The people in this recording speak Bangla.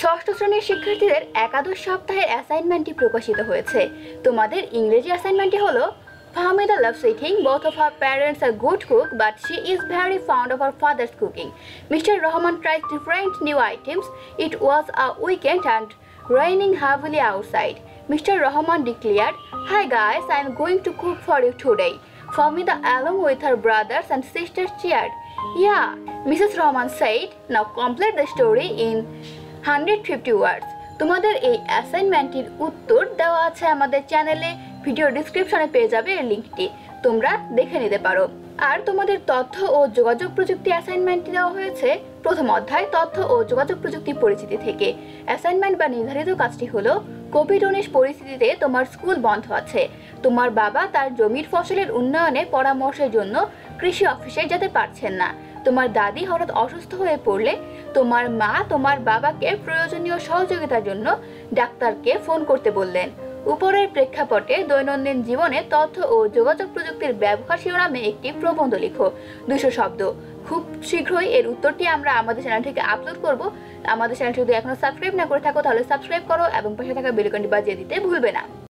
ষষ্ঠ শ্রেণীর শিক্ষার্থীদের একাদশ সপ্তাহের অ্যাসাইনমেন্টটি প্রকাশিত হয়েছে। তোমাদের ইংরেজি অ্যাসাইনমেন্টটি হলো Fahmida loves eating. Both of her parents are good cook, but she is very fond of her father's cooking. Mr. Rahman tried different new items. It was a weekend and raining heavily outside. Mr. Rahman declared, "Hi guys, I am going to cook for you today." Fahmida, along with her brothers and sisters, cheered. Yeah, Mrs. Rahman said. Now complete the story in 150 words. তোমাদের এই অ্যাসাইনমেন্টটির উত্তর দেওয়া আছে আমাদের চ্যানেলে, ভিডিও ডেসক্রিপশনে পেয়ে যাবে এর লিংকটি, তোমরা দেখে নিতে পারো। আর তোমাদের তথ্য ও যোগাযোগ প্রযুক্তি অ্যাসাইনমেন্টটি দেওয়া হয়েছে প্রথম অধ্যায় তথ্য ও যোগাযোগ প্রযুক্তি পরিচিতি থেকে। অ্যাসাইনমেন্ট বা নির্ধারিত কাজটি হলো কোভিড-19 পরিস্থিতিতে তোমার স্কুল বন্ধ আছে, তোমার বাবা তার জমির ফসলের উন্নয়নে পরামর্শের জন্য কৃষি অফিসে যেতে পারছেন না, তোমার দাদি হঠাৎ অসুস্থ হয়ে পড়লে তোমার মা তোমার বাবাকে প্রয়োজনীয় সহযোগিতার জন্য ডাক্তারকে ফোন করতে বললেন। উপরের প্রেক্ষাপটে দৈনন্দিন জীবনে তথ্য ও যোগাযোগ প্রযুক্তির ব্যবহার শিরোনামে একটি প্রবন্ধ লিখো, 200 শব্দ। খুব শীঘ্রই এর উত্তরটি আমরা আমাদের চ্যানেল থেকে আপলোড করব। আমাদের চ্যানেলটি যদি এখনো সাবস্ক্রাইব না করে থাকো তাহলে সাবস্ক্রাইব করো এবং পাশে থাকা বেল আইকনটি বাজিয়ে দিতে ভুলবে না।